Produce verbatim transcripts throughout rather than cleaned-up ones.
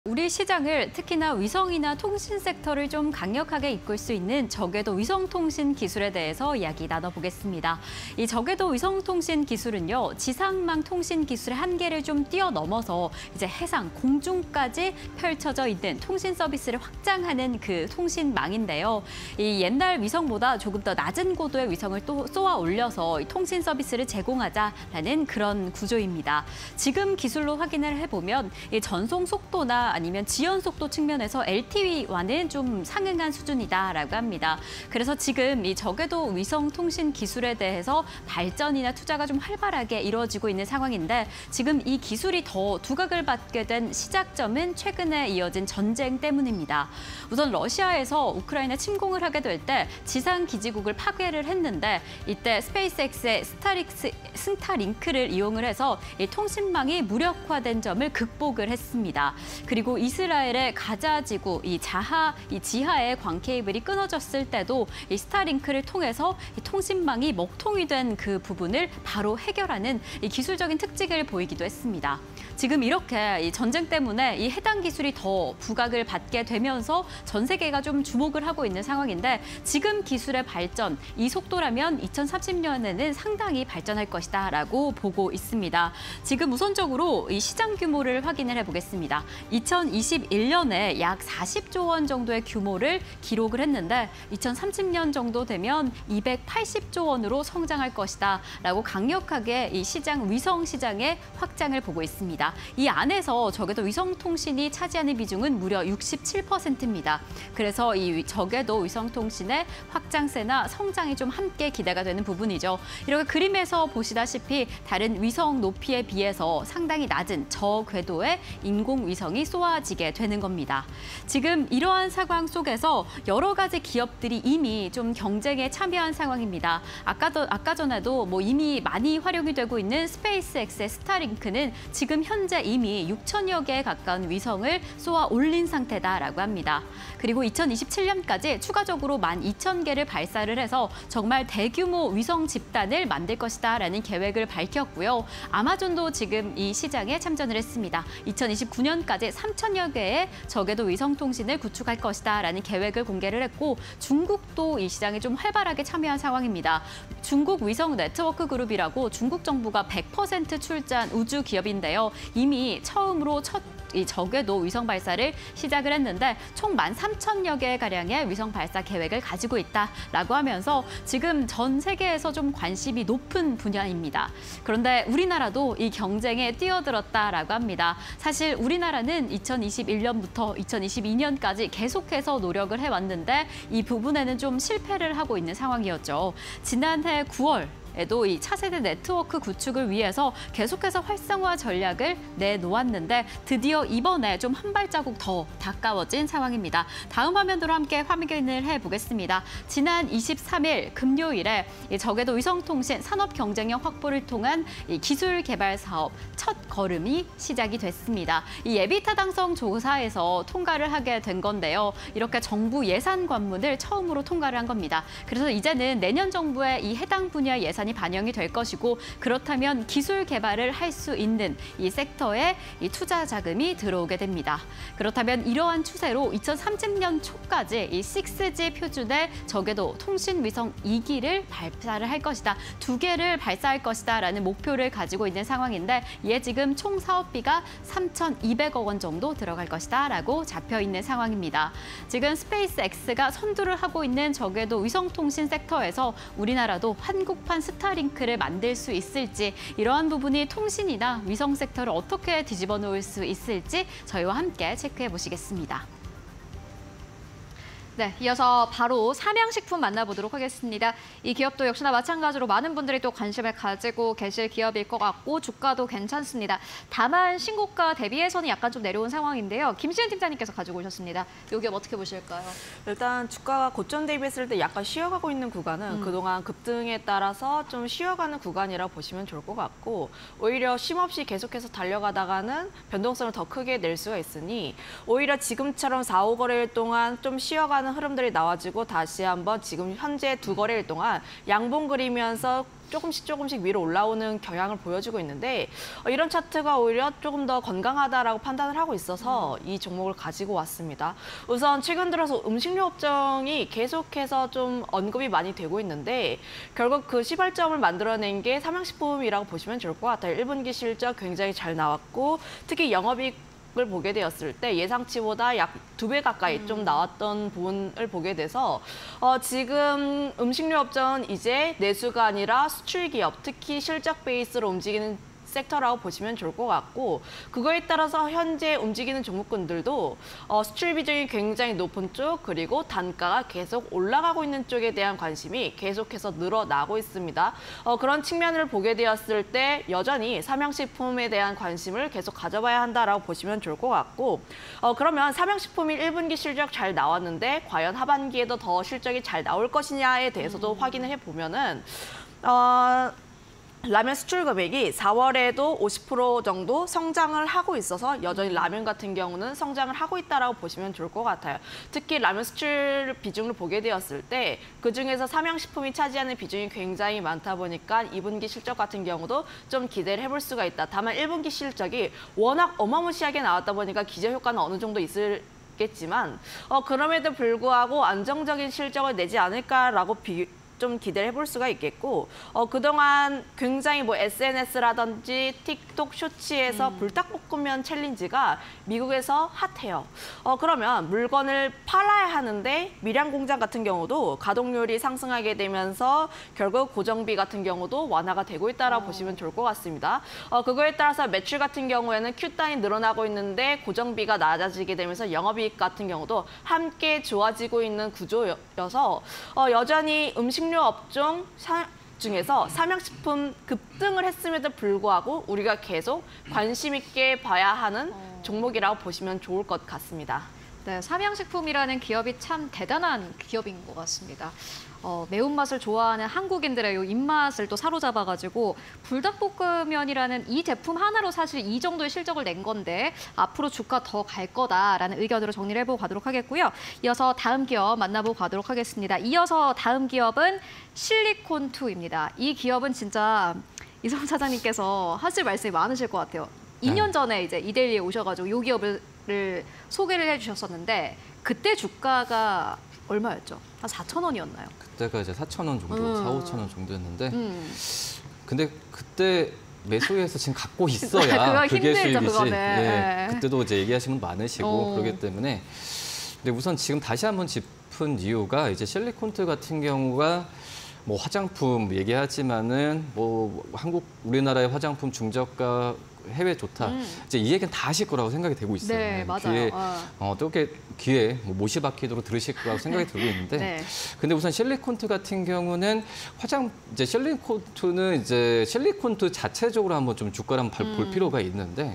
우리 시장을 특히나 위성이나 통신 섹터를 좀 강력하게 이끌 수 있는 저궤도 위성통신 기술에 대해서 이야기 나눠보겠습니다. 이 저궤도 위성통신 기술은요, 지상망 통신 기술의 한계를 좀 뛰어넘어서 이제 해상, 공중까지 펼쳐져 있는 통신 서비스를 확장하는 그 통신망인데요. 이 옛날 위성보다 조금 더 낮은 고도의 위성을 또 쏘아 올려서 이 통신 서비스를 제공하자라는 그런 구조입니다. 지금 기술로 확인을 해보면 이 전송 속도나 아니면 지연 속도 측면에서 엘티이와는 좀 상응한 수준이다라고 합니다. 그래서 지금 이 저궤도 위성 통신 기술에 대해서 발전이나 투자가 좀 활발하게 이루어지고 있는 상황인데, 지금 이 기술이 더 두각을 받게 된 시작점은 최근에 이어진 전쟁 때문입니다. 우선 러시아에서 우크라이나 침공을 하게 될 때 지상 기지국을 파괴를 했는데, 이때 스페이스X의 스타릭스, 스타링크를 이용을 해서 이 통신망이 무력화된 점을 극복을 했습니다. 그리고 그리고 이스라엘의 가자 지구, 이 자하, 이 지하의 광 케이블이 끊어졌을 때도 이 스타링크를 통해서 이 통신망이 먹통이 된 그 부분을 바로 해결하는 이 기술적인 특징을 보이기도 했습니다. 지금 이렇게 이 전쟁 때문에 이 해당 기술이 더 부각을 받게 되면서 전 세계가 좀 주목을 하고 있는 상황인데, 지금 기술의 발전, 이 속도라면 이천삼십 년에는 상당히 발전할 것이다라고 보고 있습니다. 지금 우선적으로 이 시장 규모를 확인을 해보겠습니다. 이천이십일 년에 약 사십조 원 정도의 규모를 기록을 했는데, 이천삼십 년 정도 되면 이백팔십조 원으로 성장할 것이다라고 강력하게 이 시장, 위성 시장의 확장을 보고 있습니다. 이 안에서 저궤도 위성통신이 차지하는 비중은 무려 육십칠 퍼센트입니다. 그래서 이 저궤도 위성통신의 확장세나 성장이 좀 함께 기대가 되는 부분이죠. 이렇게 그림에서 보시다시피 다른 위성 높이에 비해서 상당히 낮은 저궤도의 인공위성이 쏘아지게 되는 겁니다. 지금 이러한 상황 속에서 여러 가지 기업들이 이미 좀 경쟁에 참여한 상황입니다. 아까, 아까 전에도 뭐 이미 많이 활용이 되고 있는 스페이스X의 스타링크는 지금 현재 이미 육천여 개에 가까운 위성을 쏘아 올린 상태다라고 합니다. 그리고 이천이십칠 년까지 추가적으로 만 이천 개를 발사를 해서 정말 대규모 위성 집단을 만들 것이다라는 계획을 밝혔고요. 아마존도 지금 이 시장에 참전을 했습니다. 이천이십구 년까지 삼천여 개의 저궤도 위성통신을 구축할 것이다라는 계획을 공개를 했고, 중국도 이 시장에 좀 활발하게 참여한 상황입니다. 중국 위성 네트워크 그룹이라고 중국 정부가 백 퍼센트 출자한 우주 기업인데요. 이미 처음으로 첫 이 저궤도 위성 발사를 시작을 했는데 총 만 삼천여 개 가량의 위성 발사 계획을 가지고 있다라고 하면서 지금 전 세계에서 좀 관심이 높은 분야입니다. 그런데 우리나라도 이 경쟁에 뛰어들었다라고 합니다. 사실 우리나라는 이천이십일 년부터 이천이십이 년까지 계속해서 노력을 해왔는데 이 부분에는 좀 실패를 하고 있는 상황이었죠. 지난해 구월 에도 이 차세대 네트워크 구축을 위해서 계속해서 활성화 전략을 내놓았는데 드디어 이번에 좀 한 발자국 더 가까워진 상황입니다. 다음 화면으로 함께 확인을 해보겠습니다. 지난 이십삼 일 금요일에 이 저궤도 위성통신 산업 경쟁력 확보를 통한 이 기술 개발 사업 첫 걸음이 시작이 됐습니다. 이 예비 타당성 조사에서 통과를 하게 된 건데요. 이렇게 정부 예산 관문을 처음으로 통과를 한 겁니다. 그래서 이제는 내년 정부의 이 해당 분야 예산 이 반영이 될 것이고, 그렇다면 기술 개발을 할 수 있는 이 섹터에 이 투자 자금이 들어오게 됩니다. 그렇다면 이러한 추세로 이천삼십 년 초까지 이 식스 지 표준의 저궤도 통신 위성 이 기를 발사를 할 것이다, 두 개를 발사할 것이다라는 목표를 가지고 있는 상황인데, 이에 지금 총 사업비가 삼천이백억 원 정도 들어갈 것이다라고 잡혀 있는 상황입니다. 지금 스페이스X가 선두를 하고 있는 저궤도 위성통신 섹터에서 우리나라도 한국판 스타링크를 만들 수 있을지, 이러한 부분이 통신이나 위성 섹터를 어떻게 뒤집어 놓을 수 있을지 저희와 함께 체크해 보시겠습니다. 네, 이어서 바로 삼양식품 만나보도록 하겠습니다. 이 기업도 역시나 마찬가지로 많은 분들이 또 관심을 가지고 계실 기업일 것 같고 주가도 괜찮습니다. 다만 신고가 대비해서는 약간 좀 내려온 상황인데요. 김시은 팀장님께서 가지고 오셨습니다. 이 기업 어떻게 보실까요? 일단 주가가 고점 대비했을 때 약간 쉬어가고 있는 구간은 음. 그동안 급등에 따라서 좀 쉬어가는 구간이라고 보시면 좋을 것 같고, 오히려 쉼없이 계속해서 달려가다가는 변동성을 더 크게 낼 수가 있으니 오히려 지금처럼 사, 오 거래일 동안 좀 쉬어가는 하는 흐름들이 나와지고 다시 한번 지금 현재 두 거래일 동안 양봉 그리면서 조금씩 조금씩 위로 올라오는 경향을 보여주고 있는데 어, 이런 차트가 오히려 조금 더 건강하다라고 판단을 하고 있어서 이 종목을 가지고 왔습니다. 우선 최근 들어서 음식료 업종이 계속해서 좀 언급이 많이 되고 있는데 결국 그 시발점을 만들어낸 게 삼양식품이라고 보시면 좋을 것 같아요. 일 분기 실적 굉장히 잘 나왔고 특히 영업이익 을 보게 되었을 때 예상치보다 약 두 배 가까이 음. 좀 나왔던 부분을 보게 돼서 어, 지금 음식료 업종은 이제 내수가 아니라 수출 기업, 특히 실적 베이스로 움직이는 섹터라고 보시면 좋을 것 같고 그거에 따라서 현재 움직이는 종목군들도 어, 수출 비중이 굉장히 높은 쪽 그리고 단가가 계속 올라가고 있는 쪽에 대한 관심이 계속해서 늘어나고 있습니다. 어, 그런 측면을 보게 되었을 때 여전히 삼양식품에 대한 관심을 계속 가져봐야 한다라고 보시면 좋을 것 같고 어, 그러면 삼양식품이 일 분기 실적 잘 나왔는데 과연 하반기에도 더 실적이 잘 나올 것이냐에 대해서도 음. 확인을 해보면은 어, 라면 수출 금액이 사월에도 오십 퍼센트 정도 성장을 하고 있어서 여전히 라면 같은 경우는 성장을 하고 있다라고 보시면 좋을 것 같아요. 특히 라면 수출 비중을 보게 되었을 때 그중에서 삼양식품이 차지하는 비중이 굉장히 많다 보니까 이 분기 실적 같은 경우도 좀 기대를 해볼 수가 있다. 다만 일 분기 실적이 워낙 어마무시하게 나왔다 보니까 기저효과는 어느 정도 있을 겠지만 어, 그럼에도 불구하고 안정적인 실적을 내지 않을까라고 비 좀 기대를 해볼 수가 있겠고 어, 그동안 굉장히 뭐 에스엔에스라든지 틱톡 쇼츠에서 음. 불닭볶음면 챌린지가 미국에서 핫해요. 어, 그러면 물건을 팔아야 하는데 밀양 공장 같은 경우도 가동률이 상승하게 되면서 결국 고정비 같은 경우도 완화가 되고 있다라고 어. 보시면 좋을 것 같습니다. 어, 그거에 따라서 매출 같은 경우에는 Q 단위 늘어나고 있는데 고정비가 낮아지게 되면서 영업이익 같은 경우도 함께 좋아지고 있는 구조여서 어, 여전히 음식 음식료 업종 중에서 삼양식품 급등을 했음에도 불구하고 우리가 계속 관심 있게 봐야 하는 종목이라고 보시면 좋을 것 같습니다. 네, 삼양식품이라는 기업이 참 대단한 기업인 것 같습니다. 어, 매운맛을 좋아하는 한국인들의 요 입맛을 또 사로잡아가지고 불닭볶음면이라는 이 제품 하나로 사실 이 정도의 실적을 낸 건데 앞으로 주가 더 갈 거다라는 의견으로 정리를 해보고 가도록 하겠고요. 이어서 다음 기업 만나보고 가도록 하겠습니다. 이어서 다음 기업은 실리콘투입니다. 이 기업은 진짜 이성 사장님께서 하실 말씀이 많으실 것 같아요. 이 년 전에 이제 이데일리에 오셔가지고 이 기업을 소개를 해주셨었는데 그때 주가가 얼마였죠? 한 사천 원이었나요? 그때가 이제 사천 원 정도, 음. 사오천 원 정도였는데 음. 근데 그때 매수해서 지금 갖고 있어야 그게 힘들죠, 수익이지. 예, 그때도 이제 얘기하시는 분 많으시고 어. 그렇기 때문에 근데 우선 지금 다시 한번 짚은 이유가 이제 실리콘트 같은 경우가 뭐 화장품 얘기하지만은 뭐 한국 우리나라의 화장품 중저가 해외 좋다. 음. 이제 이 얘기는 다 하실 거라고 생각이 되고 있어요. 네, 맞아요. 귀에, 아. 어, 또 이렇게 귀에 뭐 못이 박히도록 들으실 거라고 생각이 들고 있는데, 네. 근데 우선 실리콘트 같은 경우는 화장 이제 실리콘트는 이제 실리콘트 자체적으로 한번 좀 주가를 한번 음. 볼 필요가 있는데,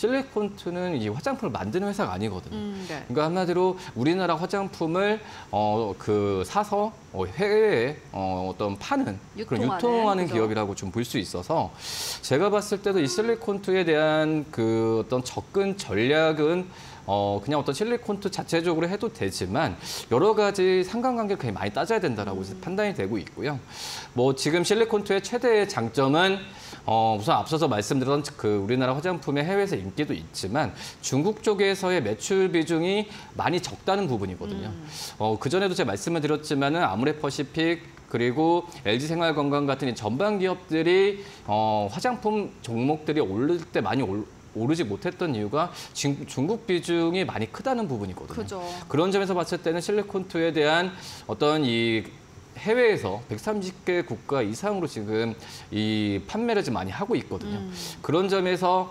실리콘트는 이 화장품을 만드는 회사가 아니거든요. 음, 네. 그러니까 한마디로 우리나라 화장품을 어, 그 사서 어, 해외에 어, 어떤 파는 그런 유통하는 그죠? 기업이라고 좀 볼 수 있어서 제가 봤을 때도 이 실리콘트에 대한 그 어떤 접근 전략은 어 그냥 어떤 실리콘트 자체적으로 해도 되지만 여러 가지 상관관계를 굉장히 많이 따져야 된다라고 음. 판단이 되고 있고요. 뭐 지금 실리콘트의 최대의 장점은 어 우선 앞서서 말씀드렸던 그 우리나라 화장품의 해외에서 인기도 있지만 중국 쪽에서의 매출 비중이 많이 적다는 부분이거든요. 음. 어 그전에도 제가 말씀을 드렸지만은 아모레퍼시픽 그리고 엘지생활건강 같은 이 전방 기업들이 어, 화장품 종목들이 오를 때 많이 올, 오르지 못했던 이유가 중, 중국 비중이 많이 크다는 부분이거든요. 그죠. 그런 점에서 봤을 때는 실리콘트에 대한 어떤 이 해외에서 백삼십 개 국가 이상으로 지금 이 판매를 좀 많이 하고 있거든요. 음. 그런 점에서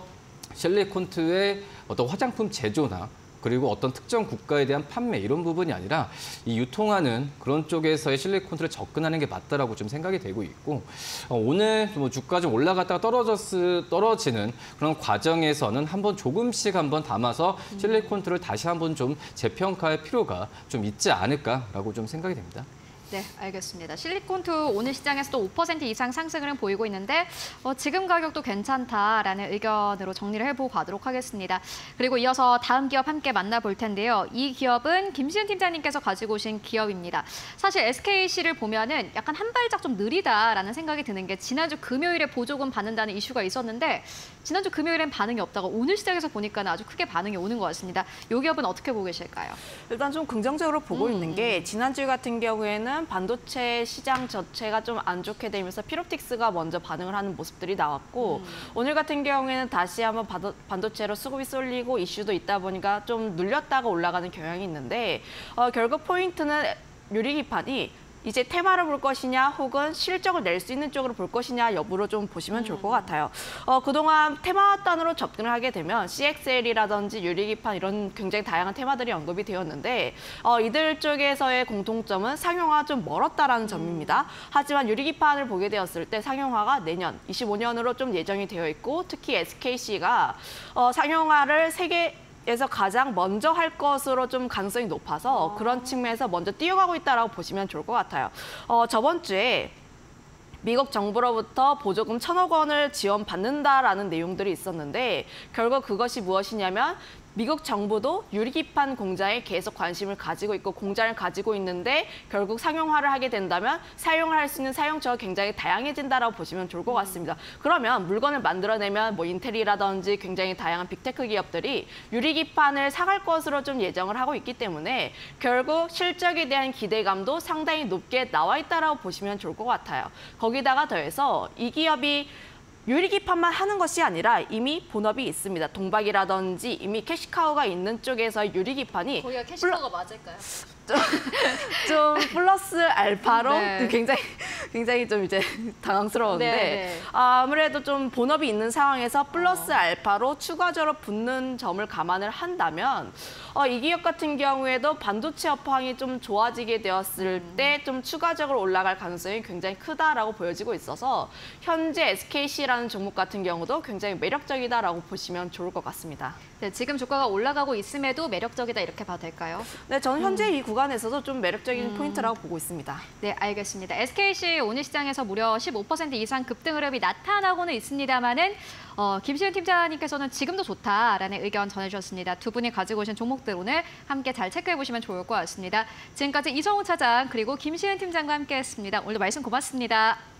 실리콘트의 어떤 화장품 제조나 그리고 어떤 특정 국가에 대한 판매 이런 부분이 아니라 이 유통하는 그런 쪽에서의 실리콘트를 접근하는 게 맞다라고 좀 생각이 되고 있고 어, 오늘 뭐 주가 좀 올라갔다가 떨어졌 떨어지는 그런 과정에서는 한번 조금씩 한번 담아서 실리콘트를 다시 한번 좀 재평가할 필요가 좀 있지 않을까라고 좀 생각이 됩니다. 네, 알겠습니다. 실리콘투 오늘 시장에서도 오 퍼센트 이상 상승을 보이고 있는데 어, 지금 가격도 괜찮다라는 의견으로 정리를 해보고 가도록 하겠습니다. 그리고 이어서 다음 기업 함께 만나볼 텐데요. 이 기업은 김시은 팀장님께서 가지고 오신 기업입니다. 사실 에스케이씨를 보면은 약간 한 발짝 좀 느리다라는 생각이 드는 게 지난주 금요일에 보조금 받는다는 이슈가 있었는데 지난주 금요일엔 반응이 없다가 오늘 시장에서 보니까 아주 크게 반응이 오는 것 같습니다. 이 기업은 어떻게 보고 계실까요? 일단 좀 긍정적으로 보고 음. 있는 게 지난주 같은 경우에는 반도체 시장 자체가 좀 안 좋게 되면서 피롭틱스가 먼저 반응을 하는 모습들이 나왔고 음. 오늘 같은 경우에는 다시 한번 반도, 반도체로 수급이 쏠리고 이슈도 있다 보니까 좀 눌렸다가 올라가는 경향이 있는데 어, 결국 포인트는 유리기판이 이제 테마를 볼 것이냐 혹은 실적을 낼 수 있는 쪽으로 볼 것이냐 여부로 좀 보시면 좋을 것 같아요. 어, 그동안 테마 단으로 접근을 하게 되면 씨엑스엘이라든지 유리기판 이런 굉장히 다양한 테마들이 언급이 되었는데 어, 이들 쪽에서의 공통점은 상용화 좀 멀었다라는 점입니다. 하지만 유리기판을 보게 되었을 때 상용화가 내년 이십오 년으로 좀 예정이 되어 있고 특히 에스케이씨가 어, 상용화를 세계 에서 가장 먼저 할 것으로 좀 가능성이 높아서 그런 측면에서 먼저 뛰어가고 있다라고 보시면 좋을 것 같아요. 어, 저번 주에 미국 정부로부터 보조금 천억 원을 지원받는다라는 내용들이 있었는데 결국 그것이 무엇이냐면 미국 정부도 유리기판 공장에 계속 관심을 가지고 있고 공장을 가지고 있는데 결국 상용화를 하게 된다면 사용을 할 수 있는 사용처가 굉장히 다양해진다라고 보시면 좋을 것 같습니다. 그러면 물건을 만들어내면 뭐 인텔이라든지 굉장히 다양한 빅테크 기업들이 유리기판을 사갈 것으로 좀 예정을 하고 있기 때문에 결국 실적에 대한 기대감도 상당히 높게 나와 있다라고 보시면 좋을 것 같아요. 거기다가 더해서 이 기업이 유리기판만 하는 것이 아니라 이미 본업이 있습니다. 동박이라든지 이미 캐시카우가 있는 쪽에서 유리기판이 거기가 캐시카우가 맞을까요? 좀 플러스 알파로 네. 굉장히 굉장히 좀 이제 당황스러운데 네, 네. 아무래도 좀 본업이 있는 상황에서 플러스 어. 알파로 추가적으로 붙는 점을 감안을 한다면 어, 이 기업 같은 경우에도 반도체 업황이 좀 좋아지게 되었을 음. 때 좀 추가적으로 올라갈 가능성이 굉장히 크다라고 보여지고 있어서 현재 에스케이씨라는 종목 같은 경우도 굉장히 매력적이다라고 보시면 좋을 것 같습니다. 네, 지금 주가가 올라가고 있음에도 매력적이다 이렇게 봐도 될까요? 네, 저는 현재 이 구간에서도 좀 매력적인 음. 포인트라고 보고 있습니다. 네, 알겠습니다. 에스케이씨 오늘 시장에서 무려 십오 퍼센트 이상 급등 흐름이 나타나고는 있습니다만은 어, 김시은 팀장님께서는 지금도 좋다라는 의견 전해주셨습니다. 두 분이 가지고 오신 종목들 오늘 함께 잘 체크해보시면 좋을 것 같습니다. 지금까지 이성우 차장 그리고 김시은 팀장과 함께했습니다. 오늘도 말씀 고맙습니다.